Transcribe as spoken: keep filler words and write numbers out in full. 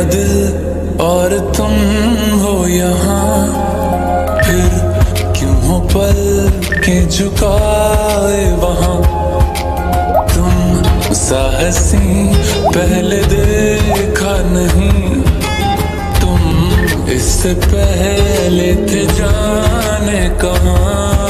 दिल और तुम हो यहाँ, फिर क्यों हो पल के झुकाए वहाँ। तुम साहसी पहले देखा नहीं, तुम इससे पहले थे जाने कहाँ।